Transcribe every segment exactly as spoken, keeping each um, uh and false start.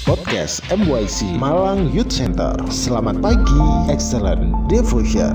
Podcast M Y C Malang Youth Center. Selamat pagi, excellent devotion.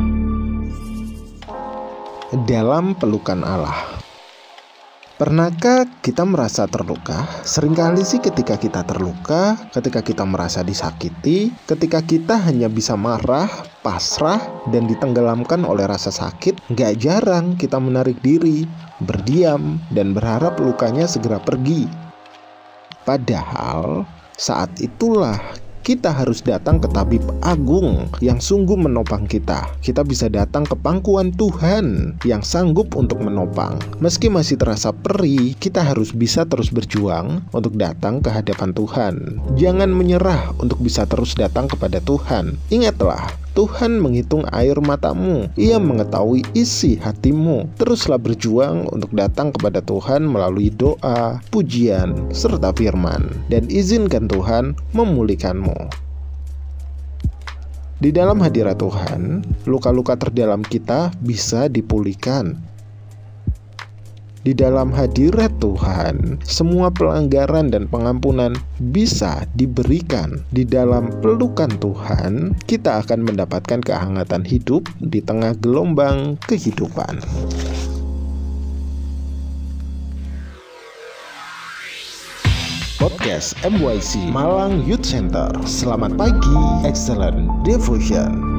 Dalam pelukan Allah. Pernahkah kita merasa terluka? Seringkali sih ketika kita terluka, ketika kita merasa disakiti, ketika kita hanya bisa marah, pasrah, dan ditenggelamkan oleh rasa sakit, gak jarang kita menarik diri, berdiam, dan berharap lukanya segera pergi. Padahal saat itulah kita harus datang ke tabib agung yang sungguh menopang kita. Kita bisa datang ke pangkuan Tuhan yang sanggup untuk menopang. Meski masih terasa perih, kita harus bisa terus berjuang untuk datang ke hadapan Tuhan. Jangan menyerah untuk bisa terus datang kepada Tuhan. Ingatlah, Tuhan menghitung air matamu. Ia mengetahui isi hatimu. Teruslah berjuang untuk datang kepada Tuhan melalui doa, pujian, serta firman. Dan izinkan Tuhan memulihkanmu. Di dalam hadirat Tuhan, luka-luka terdalam kita bisa dipulihkan. Di dalam hadirat Tuhan, semua pelanggaran dan pengampunan bisa diberikan. Di dalam pelukan Tuhan, kita akan mendapatkan kehangatan hidup di tengah gelombang kehidupan. Podcast M Y C Malang Youth Center. Selamat pagi, excellent devotion.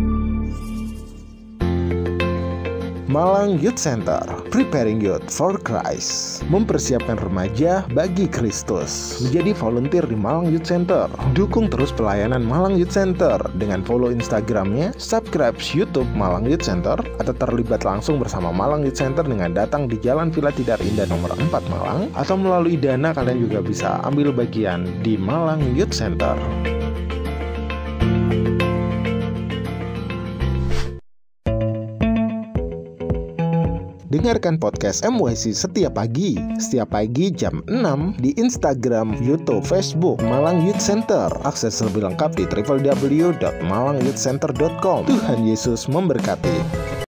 Malang Youth Center, preparing youth for Christ. Mempersiapkan remaja bagi Kristus. Menjadi volunteer di Malang Youth Center. Dukung terus pelayanan Malang Youth Center dengan follow Instagramnya, subscribe YouTube Malang Youth Center, atau terlibat langsung bersama Malang Youth Center dengan datang di Jalan Villa Tidar Indah nomor empat Malang, atau melalui Dana kalian juga bisa ambil bagian di Malang Youth Center. Dengarkan podcast M Y C setiap pagi, setiap pagi jam enam di Instagram, YouTube, Facebook Malang Youth Center. Akses lebih lengkap di w w w dot malang youth center dot com. Tuhan Yesus memberkati.